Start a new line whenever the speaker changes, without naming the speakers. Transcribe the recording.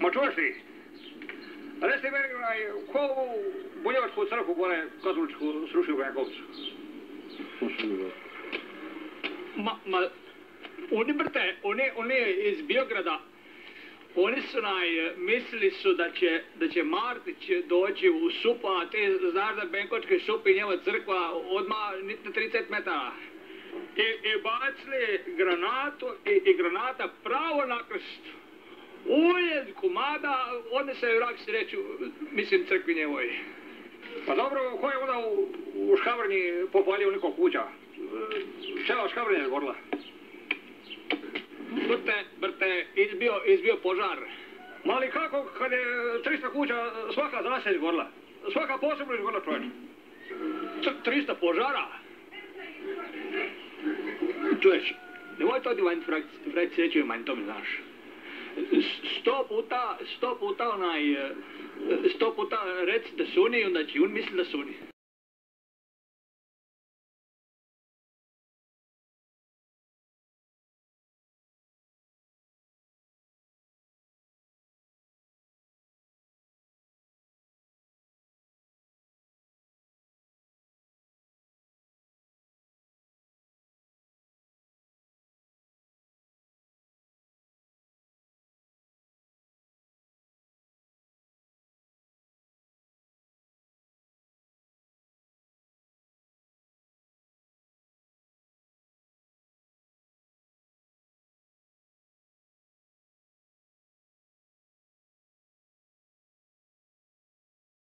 Ma čuješ ti? Reci meni, ko ovu Bunjevačku crkvu, gore katoličku, srušio u Benkovcu?
Oni iz Biograda, oni su mislili su da će Martić doći u supu, a ti znaš da Benkovačke supi njeva crkva odmah niti 30 metara. I bacili granatu i granata pravo na krst. Ujed komada, odnese u rak sreću, mislim crkvi njevoj.
Pa dobro, ko je onda u Škabrnji popalio nikog kuća? Čela Škabrnja je gorila.
Brte, izbio požar.
Mali kako kad je 300 kuća, svaka zase izgorila? Svaka posebno izgorila, čovječ.
300 požara? Čuješ, nemoj to ti vrati sreću i manj, to mi znaš. 100 puta reci da suni, onda će on misli da suni.